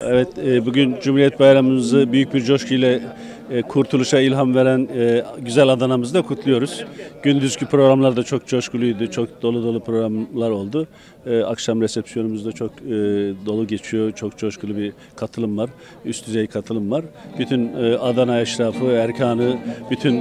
Evet, bugün Cumhuriyet Bayramımızı büyük bir coşkuyla kurtuluşa ilham veren güzel Adana'mızı da kutluyoruz. Gündüzki programlar da çok coşkuluydu, çok dolu dolu programlar oldu. Akşam resepsiyonumuz da çok dolu geçiyor, çok coşkulu bir katılım var, üst düzey katılım var. Bütün Adana eşrafı, erkanı, bütün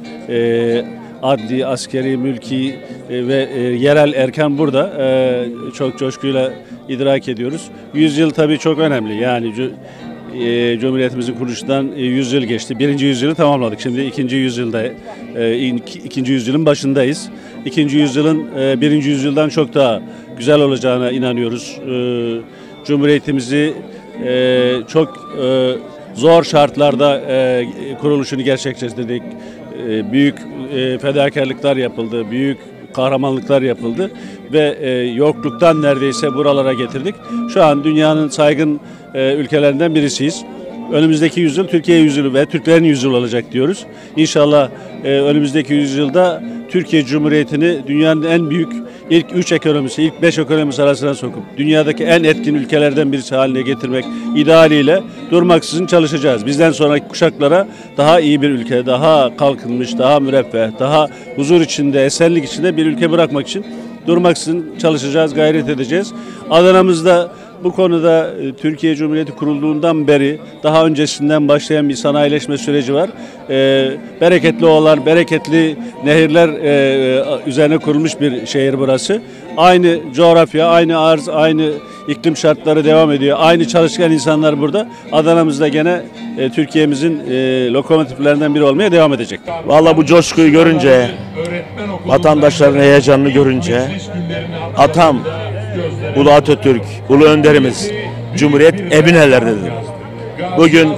adli, askeri, mülki ve yerel erkan burada çok coşkuyla idrak ediyoruz. 100 yıl tabii çok önemli. Yani Cumhuriyetimizin kuruluşundan 100 yıl geçti. Birinci yüzyılı tamamladık. Şimdi ikinci yüzyılda, ikinci yüzyılın başındayız. İkinci yüzyılın birinci yüzyıldan çok daha güzel olacağına inanıyoruz. Cumhuriyetimizi çok zor şartlarda kuruluşunu gerçekleştirdik. Büyük fedakarlıklar yapıldı, büyük kahramanlıklar yapıldı ve yokluktan neredeyse buralara getirdik. Şu an dünyanın saygın ülkelerinden birisiyiz. Önümüzdeki yüzyıl Türkiye yüzyılı ve Türklerin yüzyılı olacak diyoruz. İnşallah önümüzdeki yüzyılda Türkiye Cumhuriyeti'ni dünyanın en büyük ilk 3 ekonomisi, ilk 5 ekonomisi arasına sokup dünyadaki en etkin ülkelerden birisi haline getirmek idealiyle durmaksızın çalışacağız. Bizden sonraki kuşaklara daha iyi bir ülke, daha kalkınmış, daha müreffeh, daha huzur içinde, esenlik içinde bir ülke bırakmak için durmaksızın çalışacağız, gayret edeceğiz. Adana'mızda bu konuda Türkiye Cumhuriyeti kurulduğundan beri daha öncesinden başlayan bir sanayileşme süreci var. Bereketli ovalar, bereketli nehirler üzerine kurulmuş bir şehir burası. Aynı coğrafya, aynı arz, aynı iklim şartları devam ediyor. Aynı çalışkan insanlar burada. Adana'mızda gene Türkiye'mizin lokomotiflerinden biri olmaya devam edecek. Vallahi bu coşkuyu görünce, vatandaşların heyecanını görünce, atam, Ulu Atatürk, Ulu Önderimiz, Cumhuriyet emin ellerdedir. Bugün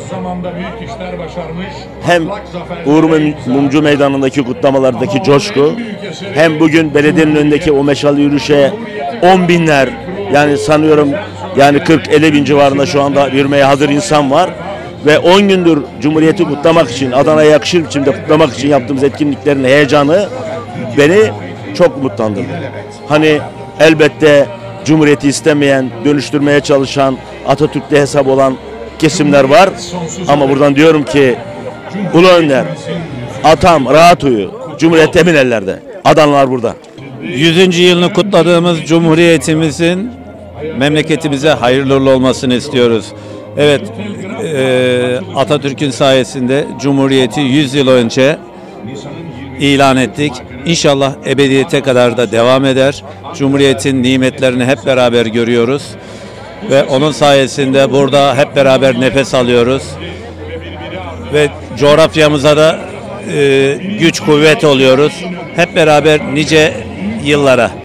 hem Uğur Mumcu Meydanı'ndaki kutlamalardaki coşku, hem bugün belediyenin önündeki o meşale yürüyüşe 10 binler, yani sanıyorum yani 40-50 bin civarında şu anda yürümeye hazır insan var. Ve 10 gündür Cumhuriyeti kutlamak için, Adana'ya yakışır biçimde kutlamak için yaptığımız etkinliklerin heyecanı beni çok mutlandırdı. Hani elbette Cumhuriyeti istemeyen, dönüştürmeye çalışan, Atatürk'le hesap olan kesimler var. Ama buradan diyorum ki Ulu Önder, atam rahat uyu, Cumhuriyet emin ellerde. Adanalılar burada. 100. yılını kutladığımız Cumhuriyetimizin memleketimize hayırlı uğurlu olmasını istiyoruz. Evet, Atatürk'ün sayesinde Cumhuriyeti 100 yıl önce ilan ettik. İnşallah ebediyete kadar da devam eder. Cumhuriyetin nimetlerini hep beraber görüyoruz. Ve onun sayesinde burada hep beraber nefes alıyoruz. Ve coğrafyamıza da güç kuvvet oluyoruz. Hep beraber nice yıllara.